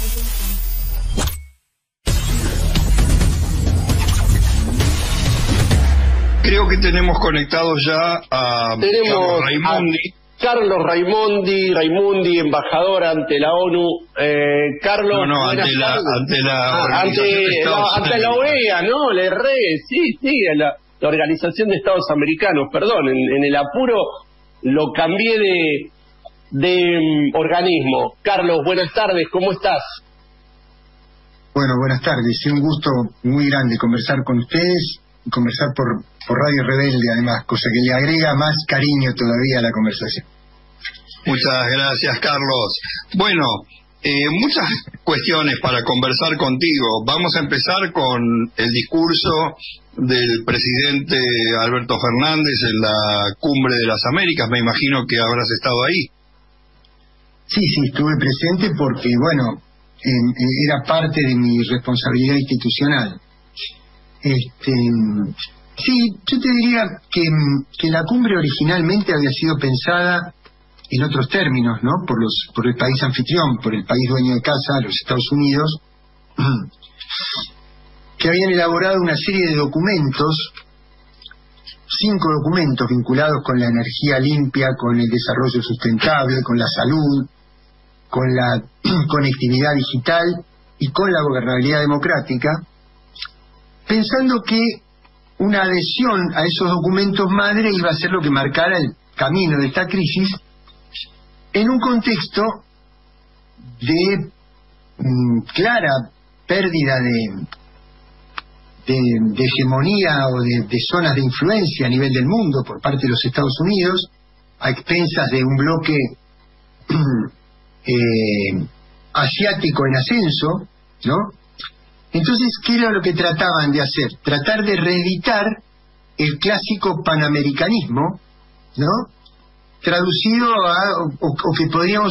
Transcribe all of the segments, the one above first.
Creo que tenemos conectados ya a Carlos Raimondi. Carlos Raimondi, embajador ante la ONU. Carlos, ante la OEA, ¿no? Le erré, sí, la Organización de Estados Americanos, perdón, en el apuro lo cambié de organismo. Carlos, buenas tardes, ¿cómo estás? Bueno, buenas tardes, es un gusto muy grande conversar con ustedes y conversar por Radio Rebelde, además, cosa que le agrega más cariño todavía a la conversación. Muchas gracias, Carlos. Bueno, muchas cuestiones para conversar contigo. Vamos a empezar con el discurso del presidente Alberto Fernández en la Cumbre de las Américas. Me imagino que habrás estado ahí. Sí, estuve presente porque, bueno, era parte de mi responsabilidad institucional. Sí, yo te diría que la cumbre originalmente había sido pensada en otros términos, ¿no? Por el país anfitrión, por el país dueño de casa, los Estados Unidos, que habían elaborado una serie de documentos, 5 documentos vinculados con la energía limpia, con el desarrollo sustentable, con la salud, con la conectividad digital y con la gobernabilidad democrática, pensando que una adhesión a esos documentos madre iba a ser lo que marcara el camino de esta crisis en un contexto de clara pérdida de hegemonía o de zonas de influencia a nivel del mundo por parte de los Estados Unidos, a expensas de un bloque asiático en ascenso, ¿no? Entonces, ¿qué era lo que trataban de hacer? Tratar de reeditar el clásico panamericanismo, ¿no? Traducido o que podríamos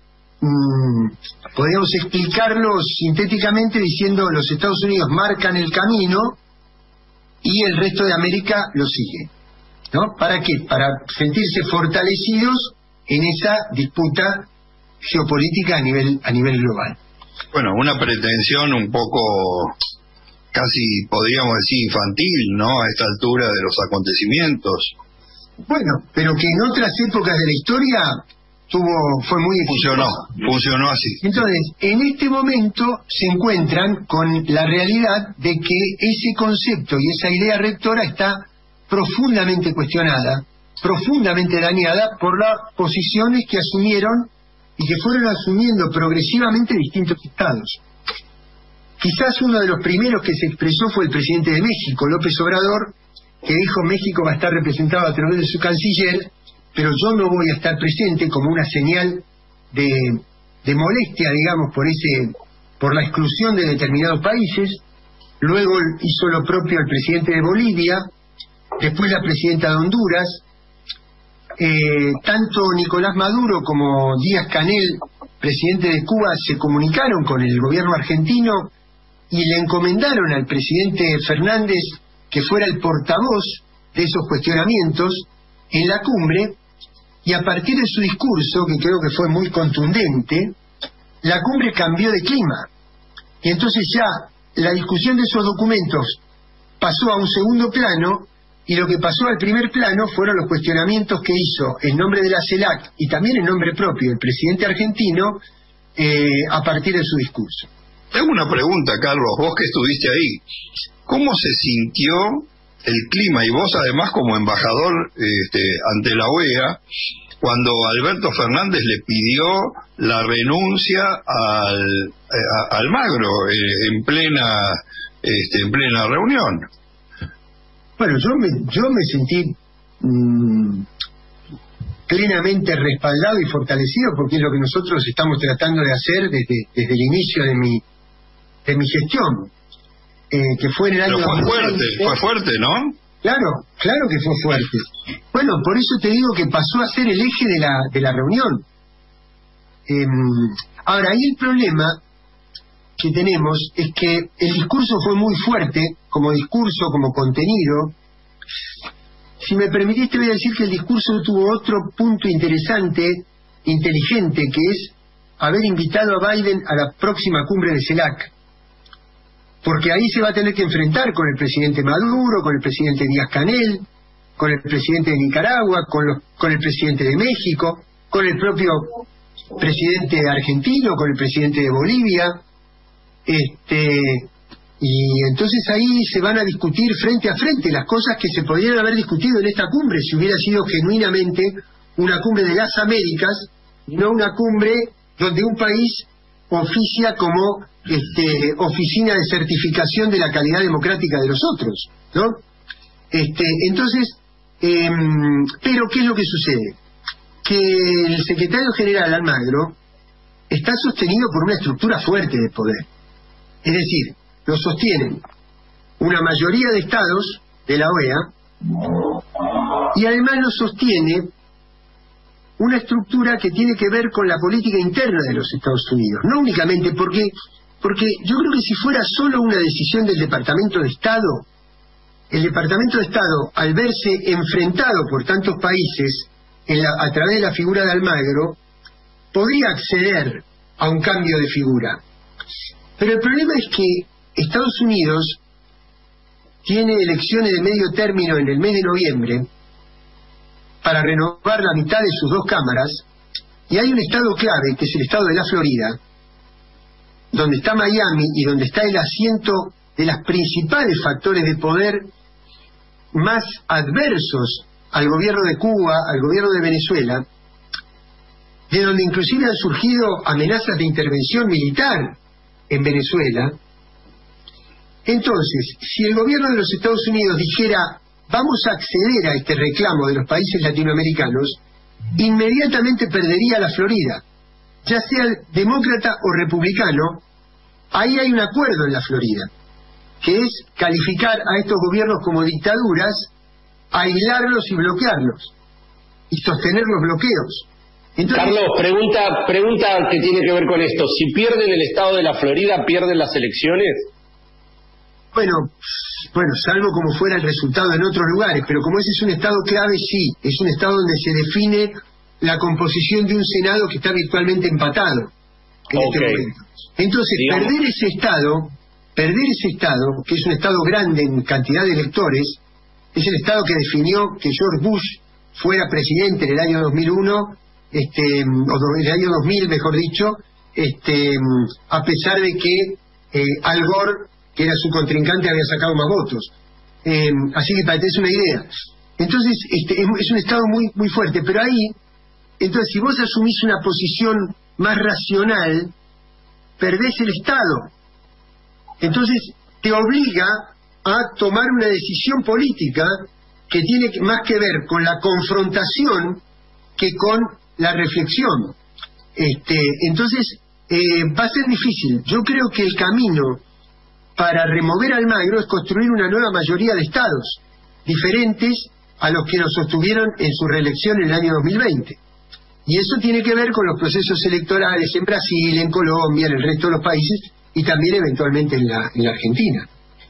explicarlo sintéticamente diciendo los Estados Unidos marcan el camino y el resto de América lo sigue, ¿no? ¿Para qué? Para sentirse fortalecidos en esa disputa geopolítica a nivel global. Bueno, una pretensión un poco, casi podríamos decir infantil, ¿no? A esta altura de los acontecimientos. Bueno, pero que en otras épocas de la historia fue muy eficaz. Funcionó así. Entonces, en este momento se encuentran con la realidad de que ese concepto y esa idea rectora está profundamente cuestionada, profundamente dañada por las posiciones que asumieron y que fueron asumiendo progresivamente distintos estados. Quizás uno de los primeros que se expresó fue el presidente de México, López Obrador, que dijo México va a estar representado a través de su canciller, pero yo no voy a estar presente, como una señal de molestia, digamos, por la exclusión de determinados países. Luego hizo lo propio el presidente de Bolivia, después la presidenta de Honduras. Tanto Nicolás Maduro como Díaz-Canel, presidente de Cuba, se comunicaron con el gobierno argentino y le encomendaron al presidente Fernández que fuera el portavoz de esos cuestionamientos en la cumbre, y a partir de su discurso, que creo que fue muy contundente, la cumbre cambió de clima, y entonces ya la discusión de esos documentos pasó a un segundo plano, y lo que pasó al primer plano fueron los cuestionamientos que hizo en nombre de la CELAC y también en nombre propio el presidente argentino a partir de su discurso. Tengo una pregunta, Carlos, vos que estuviste ahí. ¿Cómo se sintió el clima, y vos además como embajador ante la OEA, cuando Alberto Fernández le pidió la renuncia al Almagro en plena reunión? Bueno, yo me sentí plenamente respaldado y fortalecido, porque es lo que nosotros estamos tratando de hacer desde el inicio de mi gestión, que fue en el año... Pero fue fuerte, ¿no? Claro que fue fuerte. Bueno, por eso te digo que pasó a ser el eje de la reunión. Ahora, ahí el problema que tenemos es que el discurso fue muy fuerte, como discurso, como contenido. Si me permitís, te voy a decir que el discurso tuvo otro punto interesante, inteligente, que es haber invitado a Biden a la próxima cumbre de CELAC, porque ahí se va a tener que enfrentar con el presidente Maduro, con el presidente Díaz-Canel, con el presidente de Nicaragua, con el presidente de México, con el propio presidente argentino, con el presidente de Bolivia, y entonces ahí se van a discutir frente a frente las cosas que se podrían haber discutido en esta cumbre si hubiera sido genuinamente una cumbre de las Américas y no una cumbre donde un país oficia como oficina de certificación de la calidad democrática de los otros, ¿no? Entonces, pero ¿qué es lo que sucede? Que el secretario general Almagro está sostenido por una estructura fuerte de poder. Es decir, lo sostienen una mayoría de estados de la OEA y además lo sostiene una estructura que tiene que ver con la política interna de los Estados Unidos. No únicamente porque yo creo que si fuera solo una decisión del Departamento de Estado, el Departamento de Estado, al verse enfrentado por tantos países a través de la figura de Almagro, podría acceder a un cambio de figura. Pero el problema es que Estados Unidos tiene elecciones de medio término en el mes de noviembre para renovar la mitad de sus 2 cámaras, y hay un estado clave, que es el estado de la Florida, donde está Miami y donde está el asiento de los principales factores de poder más adversos al gobierno de Cuba, al gobierno de Venezuela, de donde inclusive han surgido amenazas de intervención militar en Venezuela. Entonces, si el gobierno de los Estados Unidos dijera vamos a acceder a este reclamo de los países latinoamericanos, inmediatamente perdería la Florida, ya sea demócrata o republicano. Ahí hay un acuerdo en la Florida, que es calificar a estos gobiernos como dictaduras, aislarlos y bloquearlos, y sostener los bloqueos. Entonces, Carlos, pregunta que tiene que ver con esto. Si pierden el estado de la Florida, ¿pierden las elecciones? Bueno, salvo como fuera el resultado en otros lugares, pero como ese es un estado clave, sí, es un estado donde se define la composición de un Senado que está virtualmente empatado en este momento. Entonces, perder ese estado, que es un estado grande en cantidad de electores, es el estado que definió que George Bush fuera presidente en el año 2001, o en el año 2000, mejor dicho, a pesar de que Al Gore, que era su contrincante, había sacado más votos. Así que para que te des una idea. Entonces, es un estado muy, muy fuerte, pero ahí, entonces, si vos asumís una posición más racional, perdés el Estado. Entonces, te obliga a tomar una decisión política que tiene más que ver con la confrontación que con la reflexión. Entonces, va a ser difícil. Yo creo que el camino para remover a Almagro es construir una nueva mayoría de estados, diferentes a los que lo sostuvieron en su reelección en el año 2020. Y eso tiene que ver con los procesos electorales en Brasil, en Colombia, en el resto de los países, y también eventualmente en la Argentina.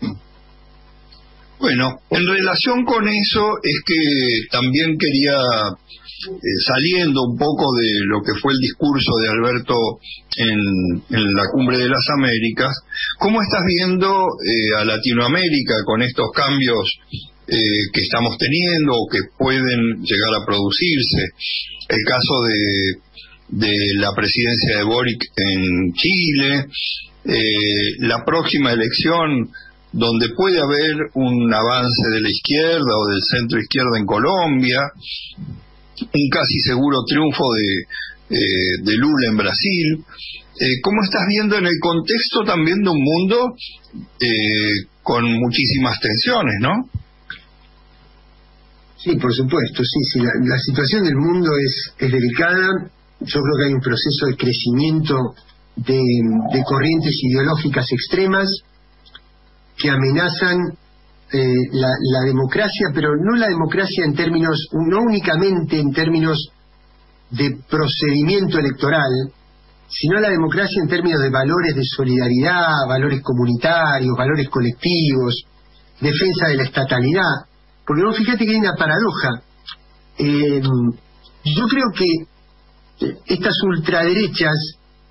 Bueno, en relación con eso es que también quería, saliendo un poco de lo que fue el discurso de Alberto en la Cumbre de las Américas, ¿cómo estás viendo a Latinoamérica con estos cambios que estamos teniendo o que pueden llegar a producirse? El caso de la presidencia de Boric en Chile, la próxima elección donde puede haber un avance de la izquierda o del centro izquierda en Colombia, un casi seguro triunfo de Lula en Brasil. ¿Cómo estás viendo en el contexto también de un mundo con muchísimas tensiones, no? Sí, por supuesto, sí. La situación del mundo es delicada. Yo creo que hay un proceso de crecimiento de corrientes ideológicas extremas que amenazan la democracia, pero no la democracia en términos, no únicamente en términos de procedimiento electoral, sino la democracia en términos de valores de solidaridad, valores comunitarios, valores colectivos, defensa de la estatalidad. Porque vos fíjate que hay una paradoja. Yo creo que estas ultraderechas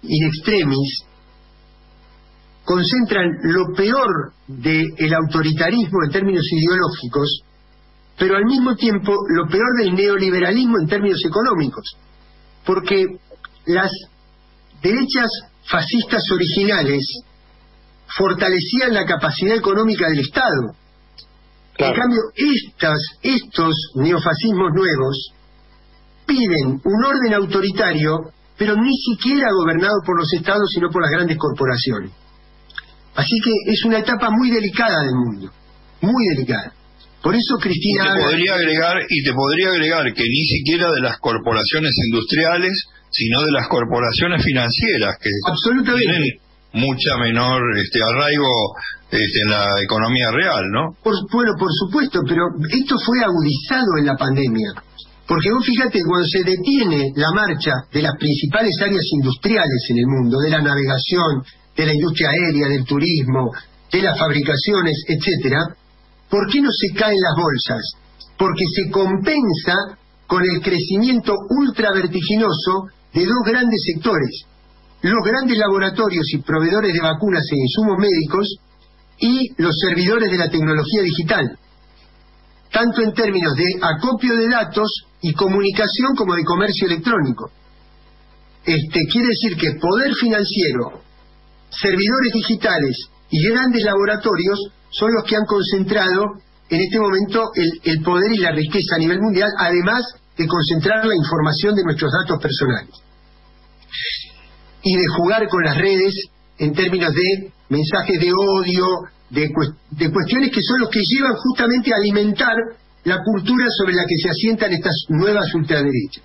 in extremis, concentran lo peor del autoritarismo en términos ideológicos, pero al mismo tiempo lo peor del neoliberalismo en términos económicos, porque las derechas fascistas originales fortalecían la capacidad económica del Estado. Claro. En cambio, estos neofascismos nuevos piden un orden autoritario, pero ni siquiera gobernado por los Estados, sino por las grandes corporaciones. Así que es una etapa muy delicada del mundo, muy delicada. Por eso Cristina... te podría agregar que ni siquiera de las corporaciones industriales, sino de las corporaciones financieras, que tienen mucha menor arraigo en la economía real, ¿no? Bueno, por supuesto, pero esto fue agudizado en la pandemia. Porque vos fíjate, cuando se detiene la marcha de las principales áreas industriales en el mundo, de la navegación, de la industria aérea, del turismo, de las fabricaciones, etcétera, ¿por qué no se caen las bolsas? Porque se compensa con el crecimiento ultra vertiginoso de dos grandes sectores: los grandes laboratorios y proveedores de vacunas e insumos médicos y los servidores de la tecnología digital, tanto en términos de acopio de datos y comunicación como de comercio electrónico. Quiere decir que poder financiero, servidores digitales y grandes laboratorios son los que han concentrado en este momento el poder y la riqueza a nivel mundial, además de concentrar la información de nuestros datos personales y de jugar con las redes en términos de mensajes de odio, de cuestiones que son los que llevan justamente a alimentar la cultura sobre la que se asientan estas nuevas ultraderechas.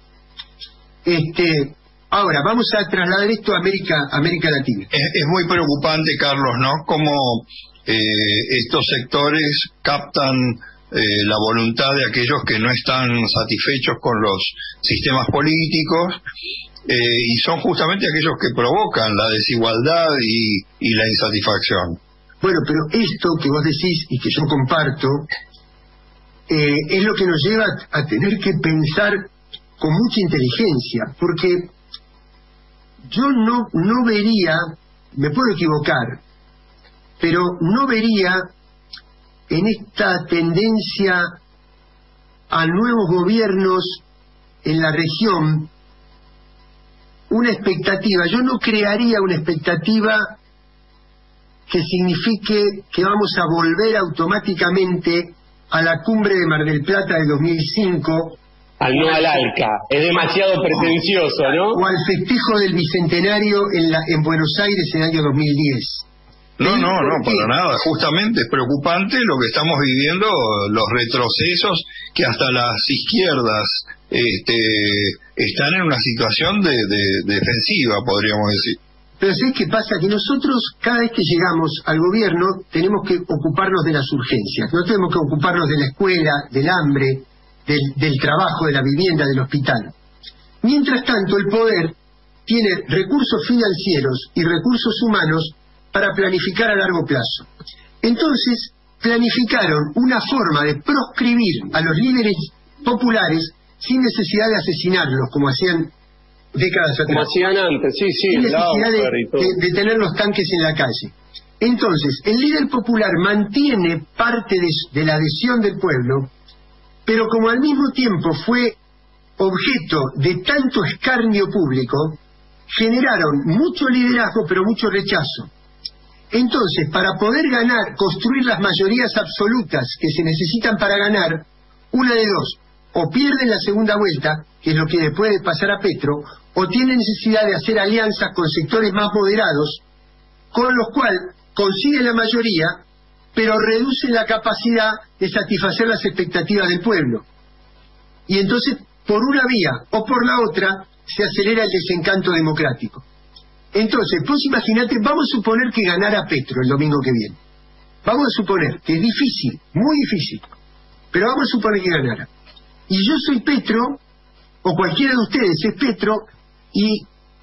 Ahora, vamos a trasladar esto a América Latina. Es muy preocupante, Carlos, ¿no? Cómo estos sectores captan la voluntad de aquellos que no están satisfechos con los sistemas políticos, y son justamente aquellos que provocan la desigualdad y la insatisfacción. Bueno, pero esto que vos decís y que yo comparto, es lo que nos lleva a tener que pensar con mucha inteligencia, porque yo no vería, me puedo equivocar, pero no vería en esta tendencia a nuevos gobiernos en la región una expectativa. Yo no crearía una expectativa que signifique que vamos a volver automáticamente a la cumbre de Mar del Plata de 2005. No al ALCA, es demasiado pretencioso, ¿no? O al festejo del Bicentenario en Buenos Aires en el año 2010. No, para nada. Justamente es preocupante lo que estamos viviendo, los retrocesos, que hasta las izquierdas están en una situación de defensiva, podríamos decir. Pero ¿sabés qué pasa? Que nosotros, cada vez que llegamos al gobierno, tenemos que ocuparnos de las urgencias. No tenemos que ocuparnos de la escuela, del hambre, del trabajo, de la vivienda, del hospital. Mientras tanto, el poder tiene recursos financieros y recursos humanos para planificar a largo plazo. Entonces, planificaron una forma de proscribir a los líderes populares sin necesidad de asesinarlos, como hacían décadas atrás. Como hacían antes, sí, sin necesidad de tener los tanques en la calle. Entonces, el líder popular mantiene parte de la adhesión del pueblo, pero como al mismo tiempo fue objeto de tanto escarnio público, generaron mucho liderazgo, pero mucho rechazo. Entonces, para poder ganar, construir las mayorías absolutas que se necesitan para ganar, una de dos: o pierden la segunda vuelta, que es lo que le puede pasar a Petro, o tienen necesidad de hacer alianzas con sectores más moderados, con los cuales consiguen la mayoría, pero reducen la capacidad de satisfacer las expectativas del pueblo. Y entonces, por una vía o por la otra, se acelera el desencanto democrático. Entonces, pues imagínate, vamos a suponer que ganara Petro el domingo que viene. Vamos a suponer que es difícil, muy difícil, pero vamos a suponer que ganara. Y yo soy Petro, o cualquiera de ustedes es Petro, y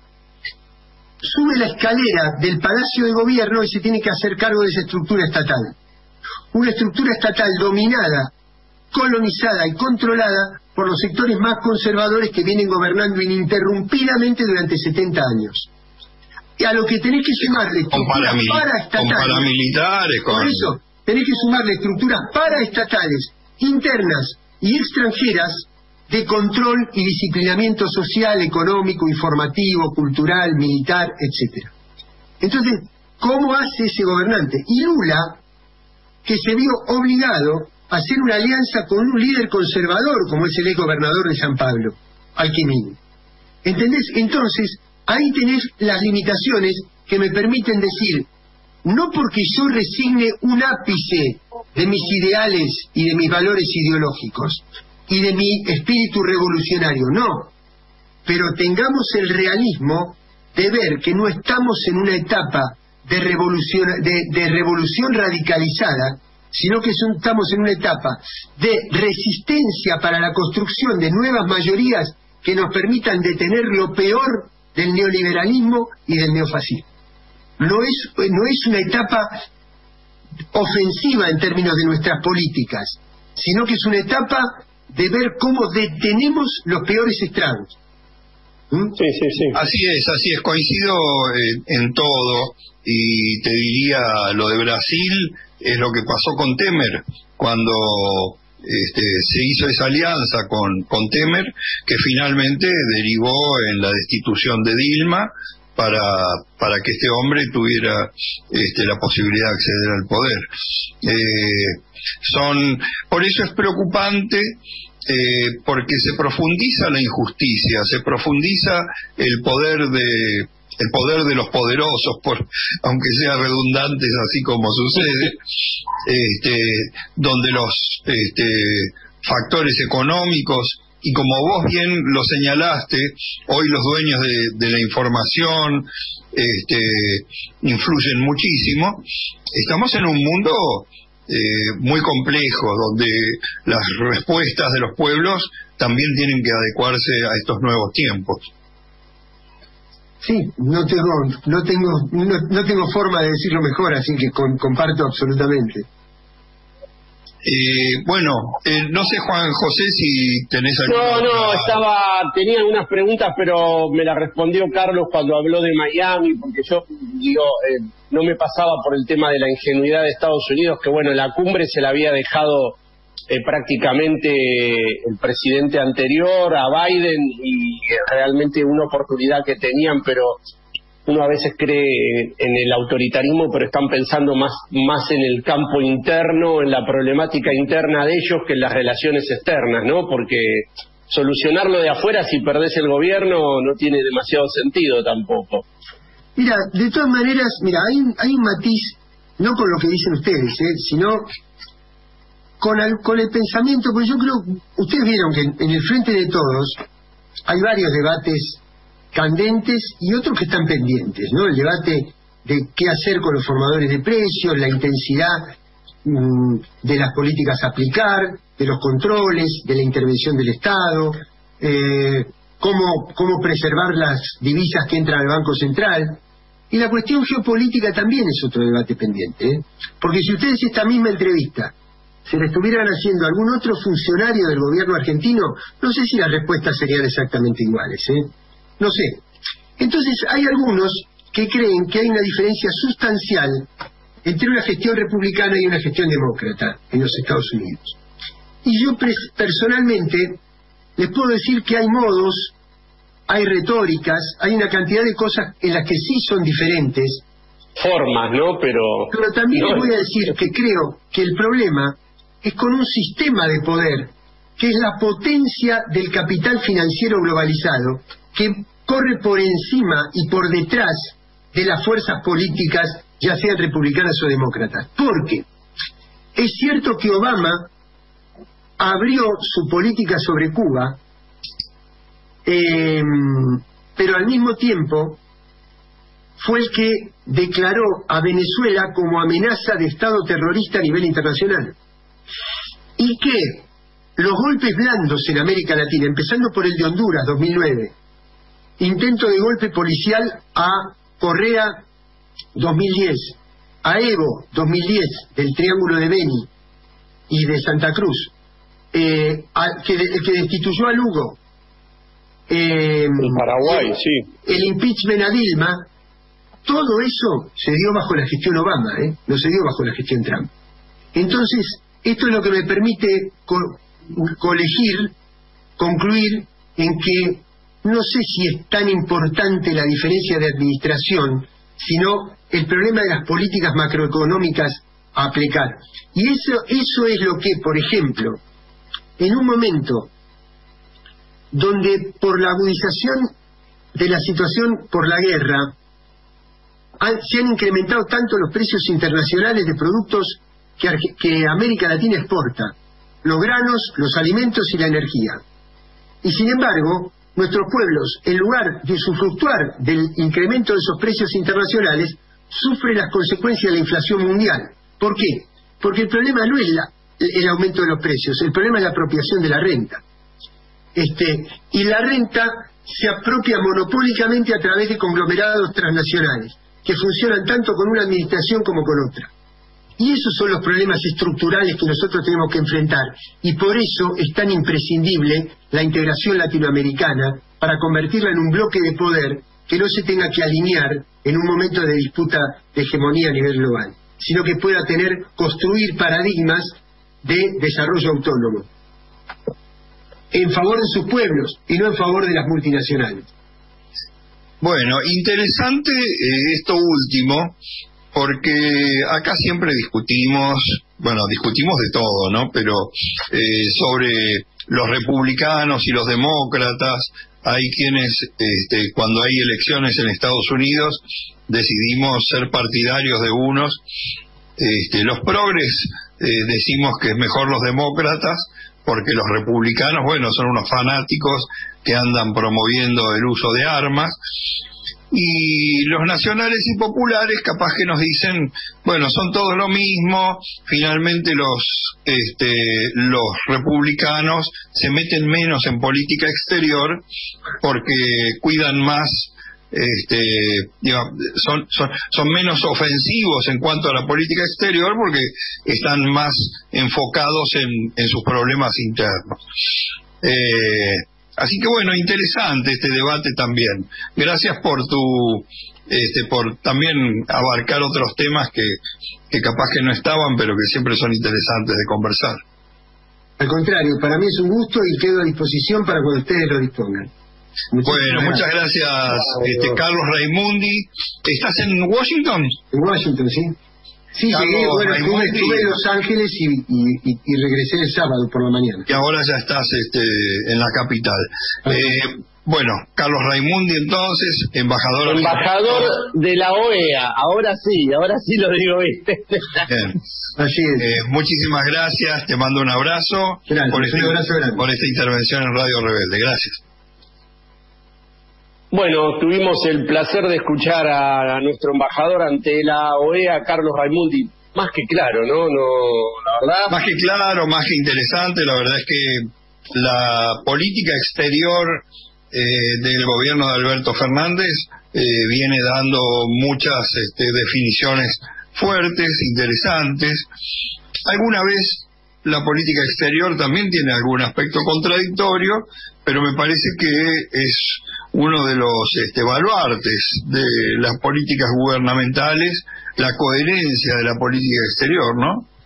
sube la escalera del Palacio de Gobierno y se tiene que hacer cargo de esa estructura estatal. Una estructura estatal dominada, colonizada y controlada por los sectores más conservadores que vienen gobernando ininterrumpidamente durante 70 años. Y a lo que tenés que sumarle con estructuras paraestatales. Con paramilitares, con... Por eso, tenés que sumarle estructuras paraestatales, internas y extranjeras, de control y disciplinamiento social, económico, informativo, cultural, militar, etcétera. Entonces, ¿cómo hace ese gobernante? Y Lula, que se vio obligado a hacer una alianza con un líder conservador, como es el ex gobernador de San Pablo, Alquimini. ¿Entendés? Entonces, ahí tenés las limitaciones que me permiten decir, no porque yo resigne un ápice de mis ideales y de mis valores ideológicos y de mi espíritu revolucionario, no, pero tengamos el realismo de ver que no estamos en una etapa de revolución radicalizada, sino que estamos en una etapa de resistencia para la construcción de nuevas mayorías que nos permitan detener lo peor del neoliberalismo y del neofascismo. No es una etapa ofensiva en términos de nuestras políticas, sino que es una etapa de ver cómo detenemos los peores estragos. Sí. Así es, coincido en todo, y te diría, lo de Brasil es lo que pasó con Temer, cuando se hizo esa alianza con Temer, que finalmente derivó en la destitución de Dilma, para que este hombre tuviera la posibilidad de acceder al poder. Por eso es preocupante, porque se profundiza la injusticia, se profundiza el poder de los poderosos, aunque sea redundantes, así como sucede, donde los factores económicos, y como vos bien lo señalaste, hoy los dueños de la información influyen muchísimo. Estamos en un mundo muy complejo, donde las respuestas de los pueblos también tienen que adecuarse a estos nuevos tiempos. Sí, no tengo forma de decirlo mejor, así que comparto absolutamente. No sé, Juan José, si tenés alguna... tenía unas preguntas, pero me las respondió Carlos cuando habló de Miami, porque yo no me pasaba por el tema de la ingenuidad de Estados Unidos, que bueno, la cumbre se la había dejado prácticamente el presidente anterior a Biden, y realmente una oportunidad que tenían, pero uno a veces cree en el autoritarismo, pero están pensando más en el campo interno, en la problemática interna de ellos, que en las relaciones externas, ¿no? Porque solucionarlo de afuera, si perdés el gobierno, no tiene demasiado sentido tampoco. Mira, de todas maneras, hay un matiz, no con lo que dicen ustedes, sino con el pensamiento, porque yo creo, ustedes vieron que en el frente de todos hay varios debates candentes y otros que están pendientes, ¿no? El debate de qué hacer con los formadores de precios, la intensidad de las políticas a aplicar, de los controles, de la intervención del Estado, cómo preservar las divisas que entran al Banco Central. Y la cuestión geopolítica también es otro debate pendiente, porque si ustedes esta misma entrevista se la estuvieran haciendo a algún otro funcionario del gobierno argentino, no sé si las respuestas serían exactamente iguales, no sé. Entonces hay algunos que creen que hay una diferencia sustancial entre una gestión republicana y una gestión demócrata en los Estados Unidos. Y yo personalmente les puedo decir que hay modos, hay retóricas, hay una cantidad de cosas en las que sí son diferentes. Formas, ¿no? Pero también les voy a decir que creo que el problema es con un sistema de poder que es la potencia del capital financiero globalizado, que corre por encima y por detrás de las fuerzas políticas, ya sean republicanas o demócratas. Porque es cierto que Obama abrió su política sobre Cuba, pero al mismo tiempo fue el que declaró a Venezuela como amenaza de Estado terrorista a nivel internacional. Y que los golpes blandos en América Latina, empezando por el de Honduras, 2009, intento de golpe policial a Correa, 2010, a Evo, 2010, del Triángulo de Beni y de Santa Cruz, que destituyó a Lugo, en Paraguay, sí, el impeachment a Dilma, todo eso se dio bajo la gestión Obama, no se dio bajo la gestión Trump. Entonces, esto es lo que me permite concluir en que no sé si es tan importante la diferencia de administración, sino el problema de las políticas macroeconómicas a aplicar. Y eso es lo que, por ejemplo, en un momento donde por la agudización de la situación por la guerra se han incrementado tanto los precios internacionales de productos que América Latina exporta, los granos, los alimentos y la energía. Y sin embargo, nuestros pueblos, en lugar de usufructuar del incremento de esos precios internacionales, sufren las consecuencias de la inflación mundial. ¿Por qué? Porque el problema no es el aumento de los precios, el problema es la apropiación de la renta. Y la renta se apropia monopólicamente a través de conglomerados transnacionales, que funcionan tanto con una administración como con otra. Y esos son los problemas estructurales que nosotros tenemos que enfrentar. Y por eso es tan imprescindible la integración latinoamericana para convertirla en un bloque de poder que no se tenga que alinear en un momento de disputa de hegemonía a nivel global, sino que pueda construir paradigmas de desarrollo autónomo en favor de sus pueblos y no en favor de las multinacionales. Bueno, interesante esto último, porque acá siempre discutimos de todo, ¿no? Pero sobre los republicanos y los demócratas, hay quienes, cuando hay elecciones en Estados Unidos, decidimos ser partidarios de unos. Los progres decimos que es mejor los demócratas, porque los republicanos, son unos fanáticos que andan promoviendo el uso de armas. Y los nacionales y populares capaz que nos dicen, son todos lo mismo, finalmente los republicanos se meten menos en política exterior porque cuidan más, son menos ofensivos en cuanto a la política exterior porque están más enfocados en sus problemas internos. Así que interesante este debate también. Gracias por por también abarcar otros temas que capaz que no estaban, pero que siempre son interesantes de conversar. Al contrario, para mí es un gusto y quedo a disposición para cuando ustedes lo dispongan. Muchas gracias, Carlos Raimundi. ¿Estás en Washington? En Washington, sí. Sí, llegué, estuve en Los Ángeles y regresé el sábado por la mañana. Y ahora ya estás en la capital. Carlos Raimundi, entonces, embajador de la OEA. Ahora sí lo digo, ¿viste? Bien. Así es. Muchísimas gracias, te mando un abrazo, por esta intervención en Radio Rebelde. Gracias. Bueno, tuvimos el placer de escuchar a nuestro embajador ante la OEA, Carlos Raimundi. Más que claro, ¿no? La verdad. Más que claro, más que interesante. La verdad es que la política exterior del gobierno de Alberto Fernández viene dando muchas definiciones fuertes, interesantes. Alguna vez la política exterior también tiene algún aspecto contradictorio, pero me parece que es uno de los baluartes de las políticas gubernamentales, la coherencia de la política exterior, ¿no?